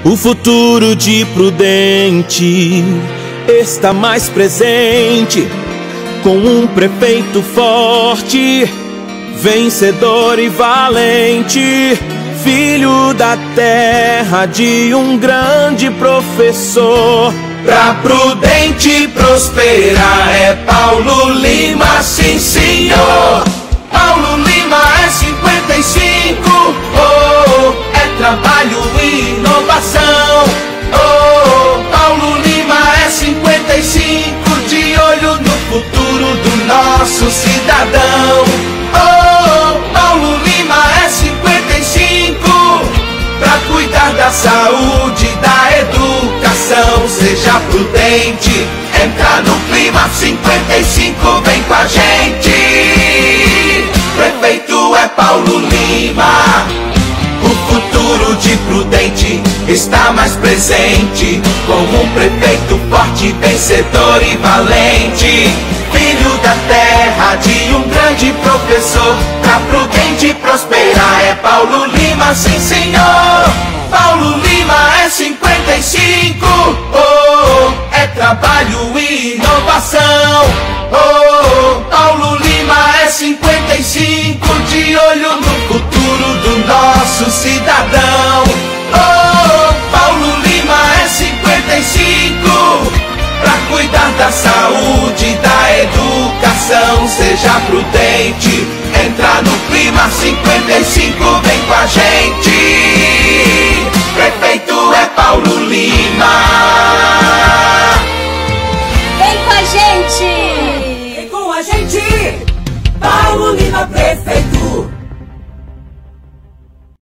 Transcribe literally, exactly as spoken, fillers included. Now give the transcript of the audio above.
O futuro de Prudente está mais presente, com um prefeito forte, vencedor e valente, filho da terra de um grande professor. Pra Prudente prosperar é Paulo Lima, sim senhor. Paulo Lima é cinquenta e cinco, oh, é trabalho e inovação. Oh, Paulo Lima é cinquenta e cinco, de olho no futuro do nosso cidadão. Oh, Paulo Lima é cinquenta e cinco, pra cuidar da saúde, da educação. Seja prudente, entra no clima cinquenta e cinco, vem com a gente. Prefeito é Paulo Lima. O futuro de Prudente está mais presente, com um prefeito forte, vencedor e valente, filho da terra de um grande professor. Pra Prudente prosperar é Paulo Lima, sim senhor. Paulo Lima é cinquenta e cinco, oh, é trabalho e inovação. Oh, Paulo Lima é cinquenta e cinco, de olho no futuro do nosso cidadão. Oh, Paulo Lima é cinquenta e cinco, pra cuidar da saúde, da educação. Seja prudente, entra no clima cinquenta e cinco, vem com a gente.